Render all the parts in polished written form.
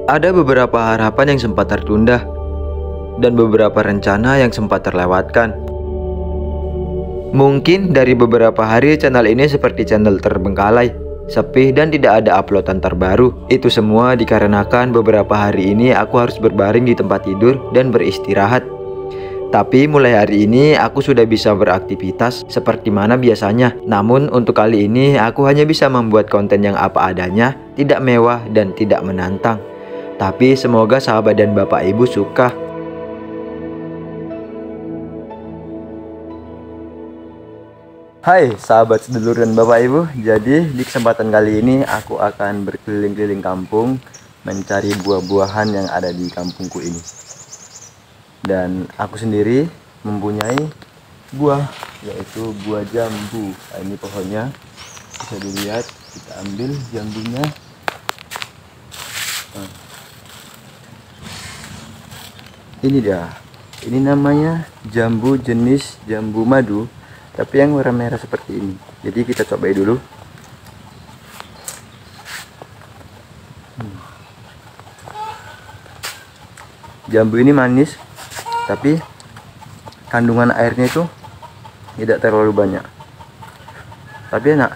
Ada beberapa harapan yang sempat tertunda, dan beberapa rencana yang sempat terlewatkan. Mungkin dari beberapa hari channel ini seperti channel terbengkalai, sepi dan tidak ada uploadan terbaru. Itu semua dikarenakan beberapa hari ini aku harus berbaring di tempat tidur dan beristirahat. Tapi mulai hari ini aku sudah bisa beraktivitas seperti mana biasanya. Namun untuk kali ini aku hanya bisa membuat konten yang apa adanya, tidak mewah dan tidak menantang. Tapi semoga sahabat dan bapak ibu suka. Hai sahabat sedulur dan bapak ibu. Jadi di kesempatan kali ini aku akan berkeliling-keliling kampung mencari buah-buahan yang ada di kampungku ini. Dan aku sendiri mempunyai buah, yaitu buah jambu. Nah, ini pohonnya bisa dilihat, kita ambil jambunya. Ini dia, ini namanya jambu jenis jambu madu, tapi yang warna merah seperti ini. Jadi kita cobain dulu. Jambu ini manis, tapi kandungan airnya itu tidak terlalu banyak, tapi enak.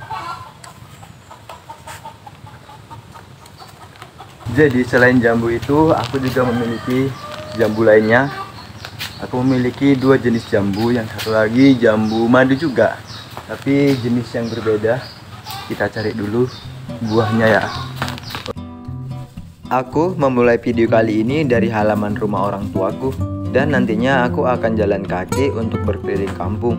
Jadi selain jambu itu, aku juga memiliki jambu lainnya. Aku memiliki dua jenis jambu, yang satu lagi jambu madu juga, tapi jenis yang berbeda. Kita cari dulu buahnya ya. Aku memulai video kali ini dari halaman rumah orang tuaku, dan nantinya aku akan jalan kaki untuk berkeliling kampung.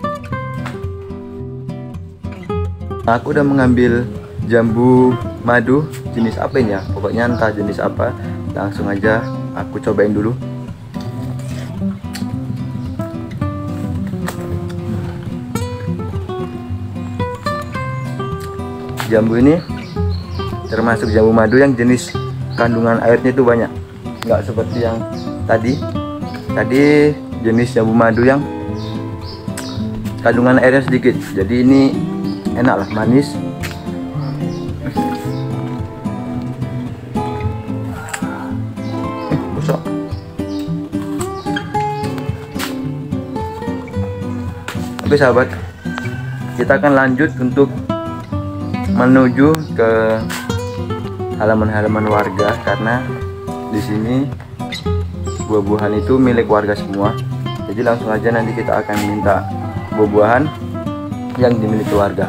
Aku udah mengambil jambu madu jenis apa ini ya, pokoknya entah jenis apa. Langsung aja aku cobain dulu. Jambu ini termasuk jambu madu yang jenis kandungan airnya itu banyak, nggak seperti yang tadi jenis jambu madu yang kandungan airnya sedikit. Jadi ini enak lah, manis. Busuk. Oke sahabat, kita akan lanjut untuk menuju ke halaman-halaman warga, karena di sini buah-buahan itu milik warga semua. Jadi langsung aja nanti kita akan minta buah-buahan yang dimiliki warga.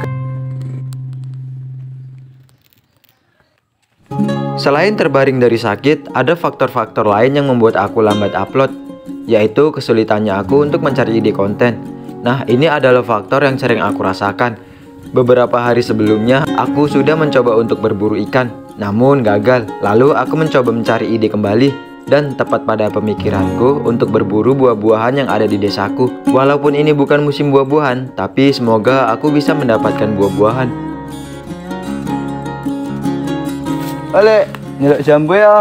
Selain terbaring dari sakit, ada faktor-faktor lain yang membuat aku lambat upload, yaitu kesulitannya aku untuk mencari ide konten. Nah, ini adalah faktor yang sering aku rasakan. Beberapa hari sebelumnya, aku sudah mencoba untuk berburu ikan, namun gagal. Lalu aku mencoba mencari ide kembali, dan tepat pada pemikiranku untuk berburu buah-buahan yang ada di desaku. Walaupun ini bukan musim buah-buahan, tapi semoga aku bisa mendapatkan buah-buahan. Balik, nyelok jambu ya.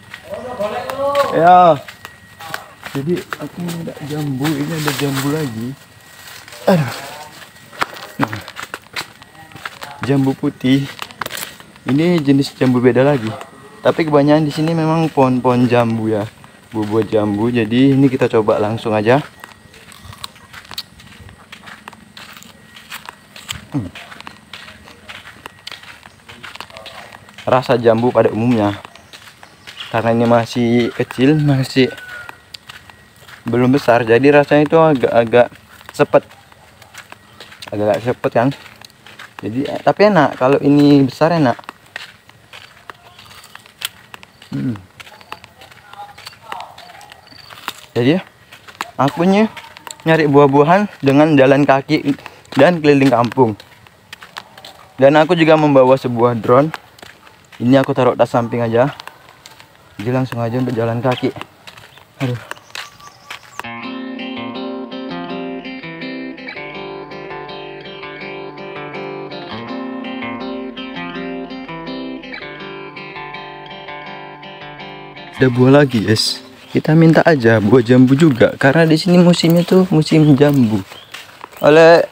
Ya. Jadi aku nyelok jambu, ini ada jambu lagi. Aduh. Nah. Jambu putih. Ini jenis jambu beda lagi. Tapi kebanyakan di sini memang pohon-pohon jambu ya, buah-buah jambu. Jadi ini kita coba langsung aja. Rasa jambu pada umumnya, karena ini masih kecil, masih belum besar, jadi rasanya itu agak-agak sepet, agak sepet kan. Jadi tapi enak, kalau ini besar enak. Jadi aku nyari buah-buahan dengan jalan kaki dan keliling kampung. Dan aku juga membawa sebuah drone. Ini aku taruh tas samping aja. Jadi langsung aja untuk jalan kaki. Aduh. Ada buah lagi, guys. Kita minta aja buah jambu juga, karena di sini musimnya tuh musim jambu. Oleh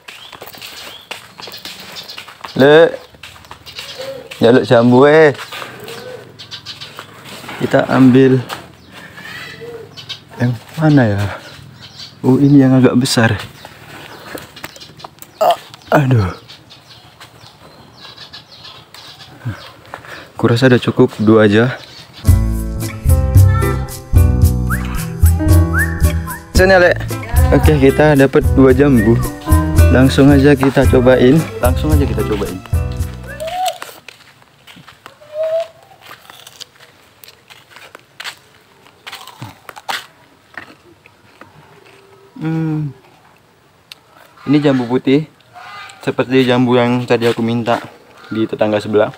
le jaluk jambu Kita ambil yang mana ya? Oh, ini yang agak besar. Aduh. Kurasa udah cukup, 2 aja. Sini, Lek. Oke, kita dapat 2 jambu. Langsung aja kita cobain. Ini jambu putih, seperti jambu yang tadi aku minta di tetangga sebelah.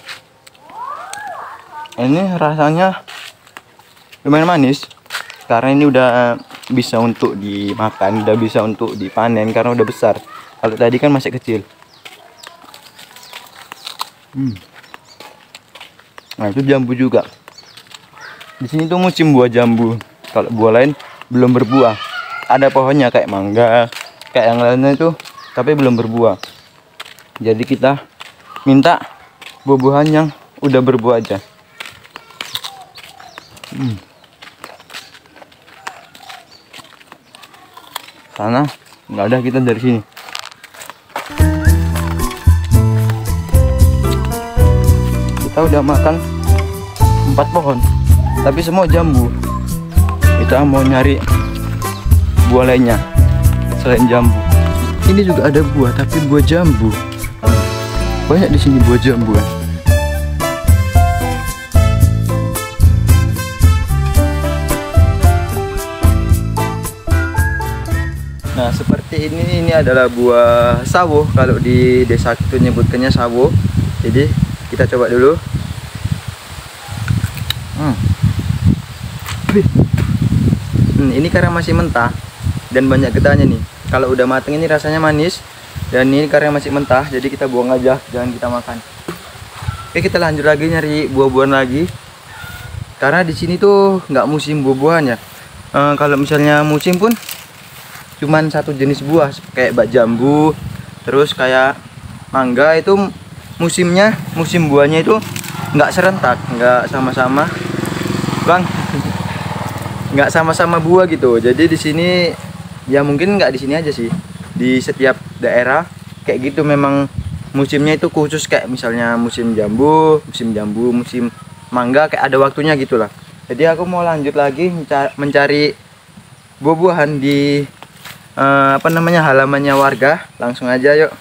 Ini rasanya lumayan manis, karena ini udah bisa untuk dimakan, udah bisa untuk dipanen karena udah besar. Kalau tadi kan masih kecil. Nah, itu jambu juga. Di sini tuh musim buah jambu. Kalau buah lain belum berbuah. Ada pohonnya kayak mangga, kayak yang lainnya itu, tapi belum berbuah. Jadi kita minta buah-buahan yang udah berbuah aja. Sana nggak ada, kita dari sini. Kita udah makan 4 pohon, tapi semua jambu. Kita mau nyari buah lainnya selain jambu. Ini juga ada buah, tapi buah jambu. Banyak di sini buah jambu kan. Nah, seperti ini adalah buah sawo. Kalau di desa itu nyebutkannya sawo. Jadi kita coba dulu. Ini karena masih mentah dan banyak getahnya nih. Kalau udah mateng ini rasanya manis, dan ini karena masih mentah, jadi kita buang aja, jangan kita makan. Oke, kita lanjut lagi nyari buah-buahan lagi. Karena di sini tuh nggak musim buah-buahan ya. Kalau misalnya musim pun cuman satu jenis buah, kayak bak jambu, terus kayak mangga itu musim buahnya itu nggak serentak, nggak sama-sama, Bang. Nggak sama-sama buah gitu. Jadi di sini ya mungkin nggak di sini aja sih, di setiap daerah kayak gitu. Memang musimnya itu khusus, kayak misalnya musim jambu, musim mangga, kayak ada waktunya gitulah. Jadi aku mau lanjut lagi mencari buah-buahan di halamannya warga. Langsung aja yuk.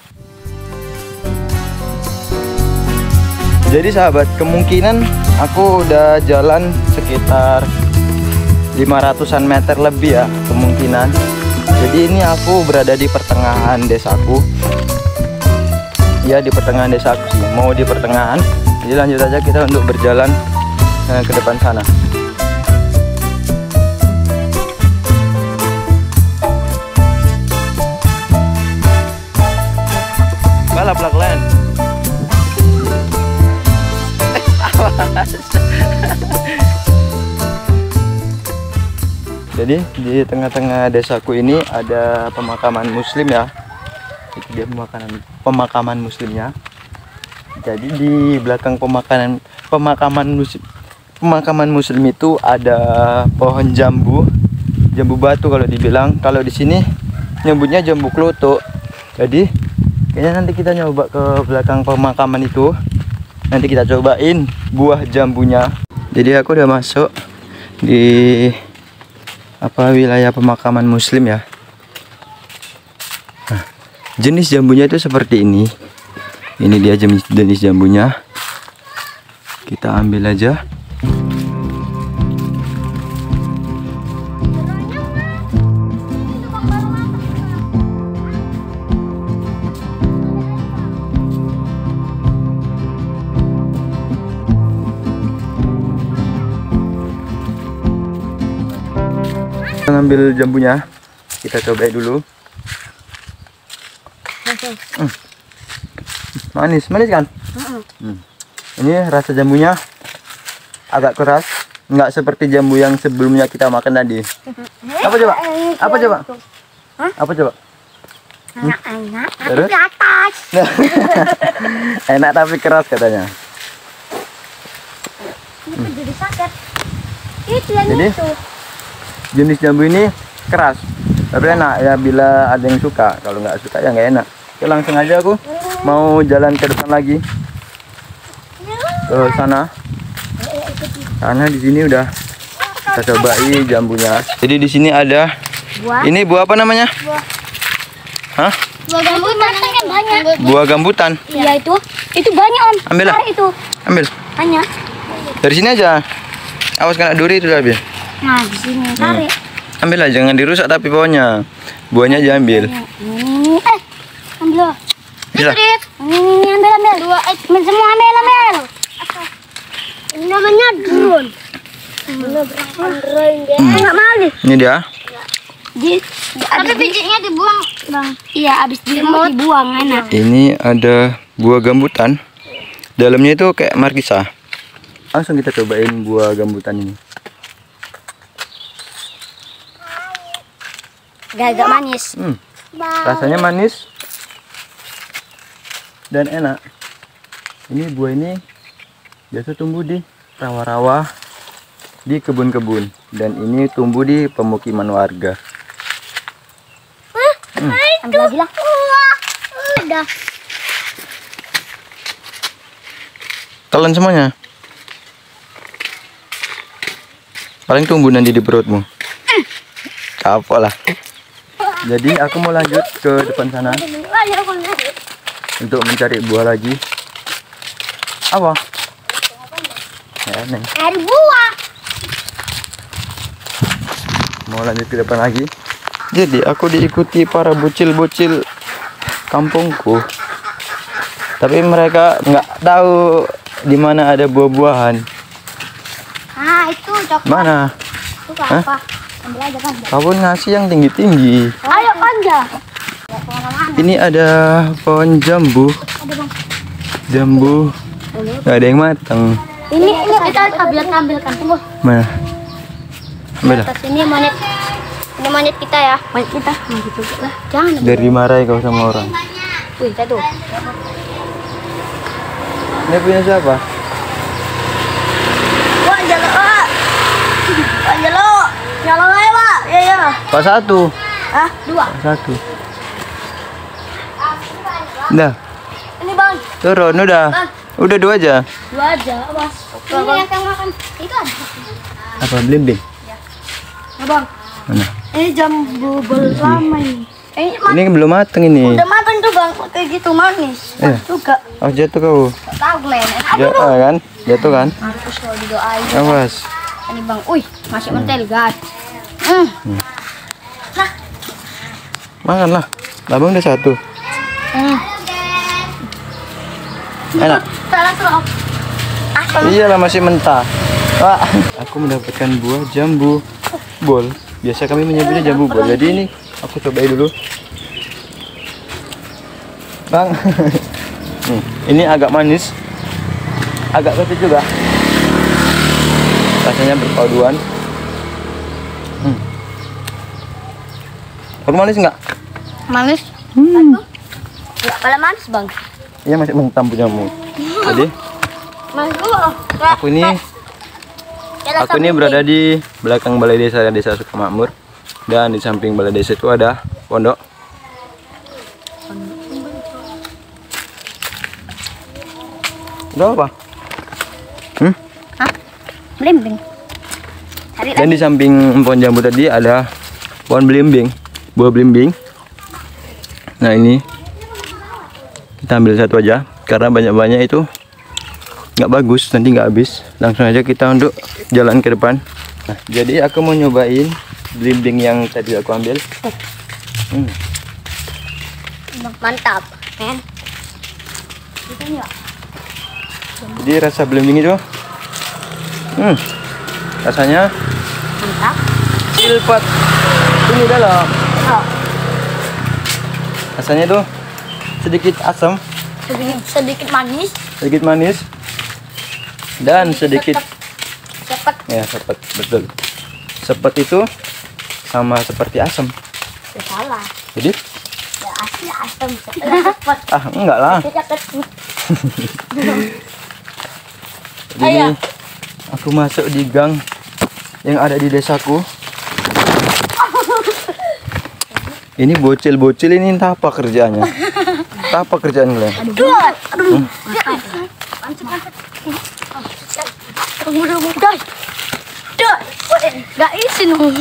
Jadi sahabat, kemungkinan aku udah jalan sekitar 500-an meter lebih ya kemungkinan. Jadi ini aku berada di pertengahan desaku. Ya, di pertengahan desaku sih, mau di pertengahan. Jadi lanjut aja kita untuk berjalan ke depan sana. Balap pelan. Jadi di tengah-tengah desaku ini ada pemakaman muslim ya. Itu dia pemakaman muslimnya. Jadi di belakang pemakaman muslim itu ada pohon jambu batu kalau dibilang. Kalau di sini nyebutnya jambu kloto. Jadi kayaknya nanti kita nyoba ke belakang pemakaman itu. Nanti kita cobain buah jambunya. Jadi aku udah masuk di wilayah pemakaman muslim ya. Nah, jenis jambunya itu seperti ini. Ini dia jenis jambunya. Kita ambil aja. Ambil jambunya, kita coba dulu. Manis kan? Ini rasa jambunya agak keras, nggak seperti jambu yang sebelumnya kita makan tadi. Apa coba? Enak, Terus? tapi di atas. Enak tapi keras katanya. Ini jadi sakit. Itu yang Jadi? itu. Jenis jambu ini keras, tapi enak ya bila ada yang suka. Kalau nggak suka ya nggak enak. Oke, langsung aja aku mau jalan ke depan lagi ke sana. Karena di sini udah kita cobai jambunya. Jadi di sini ada Buah. ini buah apa namanya? Hah? Buah gambutan kan banyak. Buah gambutan. Iya itu. Itu banyak om. Ambil lah. Tarik itu. Ambil. Banyak. Dari sini aja. Awas kena duri itu ambil. Nah di sini tarik. Ambil lah, jangan dirusak tapi pohonnya. Buahnya aja ambil. Ini ambil. Bisa. Ini ambil. Dua. Semua ambil. Ini namanya drone. Enggak mau deh. Ini dia. Tapi bijinya dibuang, Bang. Iya, habis dibuang enak. Ini ada buah gambutan. Dalamnya itu kayak markisa. Langsung kita cobain buah gambutan ini. Agak manis. Rasanya manis dan enak. Ini buah ini biasa tumbuh di rawa-rawa, di kebun-kebun, dan ini tumbuh di pemukiman warga. Ambil lagi lah. Udah. Telan semuanya. Paling tumbuh nanti di perutmu. Kapok lah. Jadi aku mau lanjut ke depan sana untuk mencari buah lagi. Apa? Ya, Neng. Air buah. Mau lanjut ke depan lagi. Jadi aku diikuti para bocil-bocil kampungku. Tapi mereka nggak tahu di mana ada buah-buahan. Ah, itu coklat. Mana? Itu apa? Ambil aja kan. Kau pun ngasih yang tinggi-tinggi. Ayo panja. Ini ada pohon jambu. Ada Bang. Jambu nggak ada yang matang. Ini kita ambilkan. Tunggu. Mana? Ambil lah. Atas ini monyet. Ini monyet kita ya. Monyet kita. Nah, gitu lah. Jangan. Biar dimarahi kau sama orang. Wih, satu. Ini punya siapa? Wah, jalo. Wah, jalo. Jalo aja, Pak. Ya, ya. Pak satu. Ah, dua. Pak satu. Dah, Ini Bang. turun udah. Udah dua aja. Dua aja, Mas. Ini yang makan. Itu ada. Apa blimbing? Ya, Bang. Mana? Ini jambu lama ini. Ini belum matang ini. Udah matang tuh Bang, kayak gitu manis. Eh. Juga. Oh jatuh kau. Tahu Glenn. Jatuh kan? Jatuh kan? Mampus kalau didoain. Awas. Ini Bang, masih mentel guys. Makan lah. Abang udah satu. Enak. Salah tuh. Iyalah masih mentah. Wah, aku mendapatkan buah jambu bol. Biasa kami menyebutnya jambu bol. Jadi ini aku cobain dulu. Bang. Ini agak manis. Agak kecut juga. Rasanya berpaduan. Aku manis enggak? Manis. Enggak pala manis Bang. Iya masih mentah punyamu. Jadi Manis dulu. Aku ini berada di belakang balai desa Desa Sukamakmur, dan di samping balai desa itu ada pondok. Udah apa? Belimbing. Dan di samping pohon jambu tadi ada pohon belimbing, buah belimbing. Nah ini kita ambil satu aja karena banyak-banyak itu nggak bagus, nanti nggak habis. Langsung aja kita untuk jalan ke depan. Nah, jadi aku mau nyobain belimbing yang tadi aku ambil. Mantap, men. Jadi rasa belimbing itu rasanya Mantap. silpat ini dalam. Rasanya tuh sedikit asam, Sedikit manis. sedikit manis, dan sedikit Cepet. ya sepet, betul. Sepet itu sama seperti asam. Ya, salah. Jadi Ya asli asam. Cepet. enggak lah. Cepet. Jadi ini aku masuk di gang yang ada di desaku. Ini bocil-bocil ini entah apa kerjaannya. Entah apa kerjaan kalian. Aduh. Gak isi dong.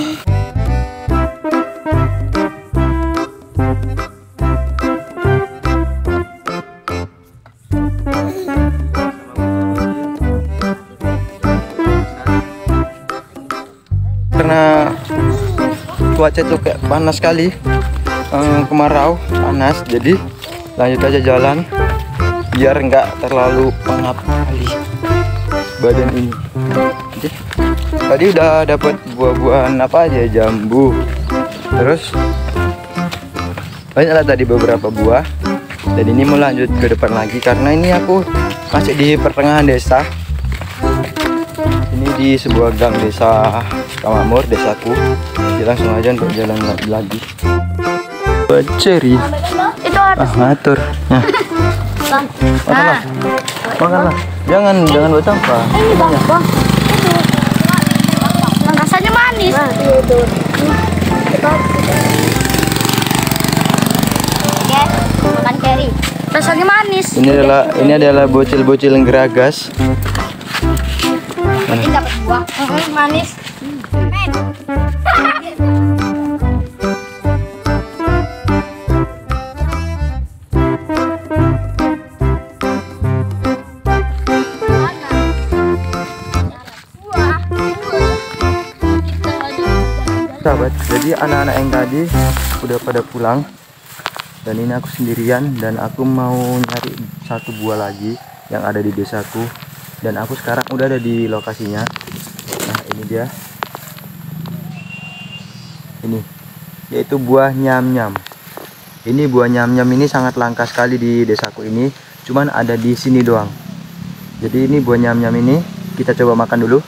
Karena cuaca itu kayak panas sekali, kemarau panas, jadi lanjut aja jalan biar nggak terlalu pengap kali badan ini. Oke. Tadi udah dapat buah-buahan apa aja, jambu, terus banyaklah tadi beberapa buah, dan ini mau lanjut ke depan lagi karena ini aku masih di pertengahan desa. Ini di sebuah gang desa Sukamakmur, desaku. Jadi langsung aja untuk jalan lagi. Ceri. Itu harus. Atur. Nah. Makanlah. Makanlah. Jangan buat sampah. Ini bang. Rasanya manis. Itu. Oke, makan ceri. Rasanya manis. Ini adalah bocil-bocil yang geragas. Ini dapat buah. Manis. Sahabat, jadi anak-anak yang tadi udah pada pulang dan ini aku sendirian, dan aku mau nyari satu buah lagi yang ada di desaku, dan aku sekarang udah ada di lokasinya. Nah, ini dia, ini yaitu buah nyam-nyam. Ini buah nyam-nyam ini sangat langka sekali di desaku ini, cuman ada di sini doang. Jadi ini buah nyam-nyam ini kita coba makan dulu.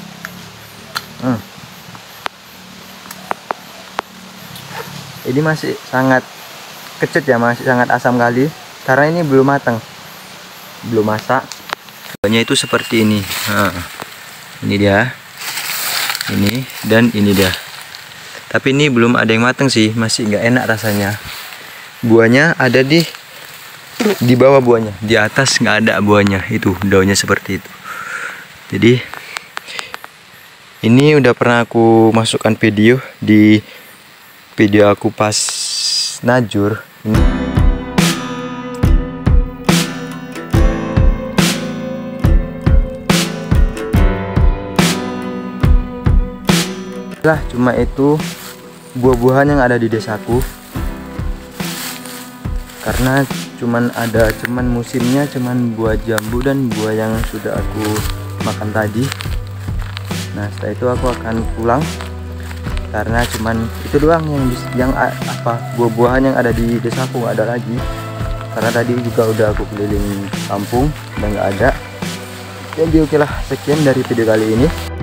Ini masih sangat kecut ya, masih sangat asam kali karena ini belum matang, belum masak. Buahnya itu seperti ini. Nah, ini dia, ini dan ini dia. Tapi ini belum ada yang matang sih, masih nggak enak rasanya. Buahnya ada di bawah buahnya, di atas nggak ada buahnya. Itu daunnya seperti itu. Jadi ini udah pernah aku masukkan video di video aku pas najur. Lah, cuma itu buah-buahan yang ada di desaku. Karena cuman musimnya cuman buah jambu dan buah yang sudah aku makan tadi. Nah, setelah itu aku akan pulang karena cuman itu doang yang buah-buahan yang ada di desaku, nggak ada lagi. Karena tadi juga udah aku keliling kampung dan nggak ada. Jadi oke lah, sekian dari video kali ini.